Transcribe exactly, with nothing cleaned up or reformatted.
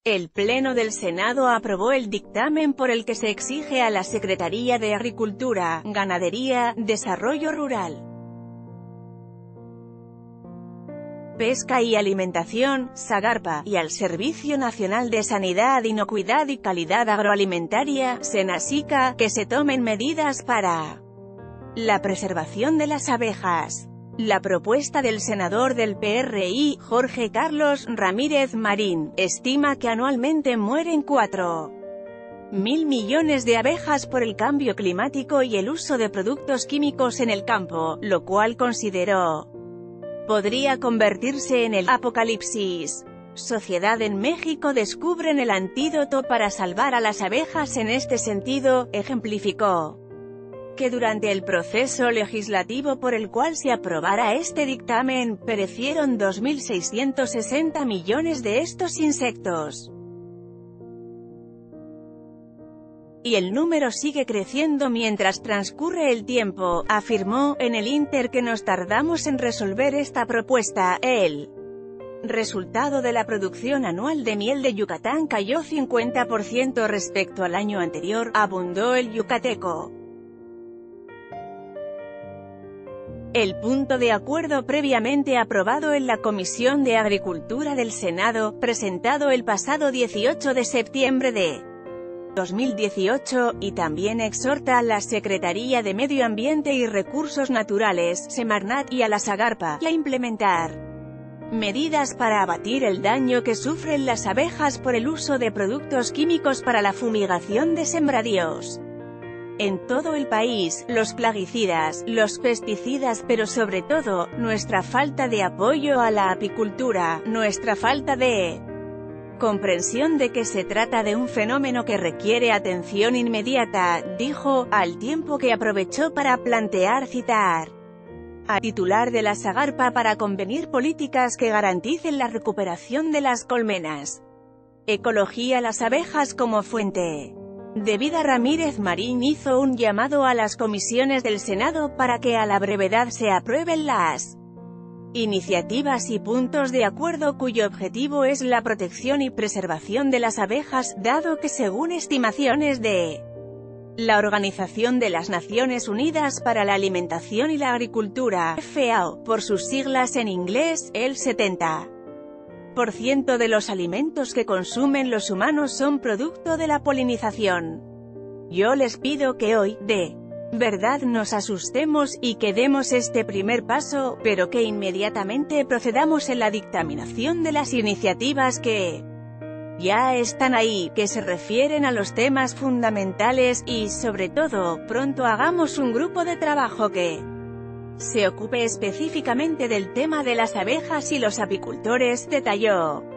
El Pleno del Senado aprobó el dictamen por el que se exige a la Secretaría de Agricultura, Ganadería, Desarrollo Rural, Pesca y Alimentación, SAGARPA, y al Servicio Nacional de Sanidad, Inocuidad y Calidad Agroalimentaria, SENASICA, que se tomen medidas para la preservación de las abejas. La propuesta del senador del P R I, Jorge Carlos Ramírez Marín, estima que anualmente mueren cuatro mil millones de abejas por el cambio climático y el uso de productos químicos en el campo, lo cual consideró podría convertirse en el apocalipsis. Sociedad en México descubren el antídoto para salvar a las abejas. En este sentido, ejemplificó que durante el proceso legislativo por el cual se aprobara este dictamen, perecieron dos mil seiscientos sesenta millones de estos insectos. Y el número sigue creciendo mientras transcurre el tiempo, afirmó. En el ínter que nos tardamos en resolver esta propuesta, el resultado de la producción anual de miel de Yucatán cayó cincuenta por ciento respecto al año anterior, abundó el yucateco. El punto de acuerdo previamente aprobado en la Comisión de Agricultura del Senado, presentado el pasado dieciocho de septiembre de dos mil dieciocho, y también exhorta a la Secretaría de Medio Ambiente y Recursos Naturales, Semarnat, y a la SAGARPA, a implementar medidas para abatir el daño que sufren las abejas por el uso de productos químicos para la fumigación de sembradíos. En todo el país, los plaguicidas, los pesticidas, pero sobre todo, nuestra falta de apoyo a la apicultura, nuestra falta de comprensión de que se trata de un fenómeno que requiere atención inmediata, dijo, al tiempo que aprovechó para plantear citar al titular de la SAGARPA para convenir políticas que garanticen la recuperación de las colmenas. Ecología. Las abejas como fuente de vida. Ramírez Marín hizo un llamado a las comisiones del Senado para que a la brevedad se aprueben las iniciativas y puntos de acuerdo cuyo objetivo es la protección y preservación de las abejas, dado que según estimaciones de la Organización de las Naciones Unidas para la Alimentación y la Agricultura, F A O, por sus siglas en inglés, el setenta por ciento de los alimentos que consumen los humanos son producto de la polinización. Yo les pido que hoy, de verdad nos asustemos, y que demos este primer paso, pero que inmediatamente procedamos en la dictaminación de las iniciativas que ya están ahí, que se refieren a los temas fundamentales, y, sobre todo, pronto hagamos un grupo de trabajo que se ocupe específicamente del tema de las abejas y los apicultores, detalló.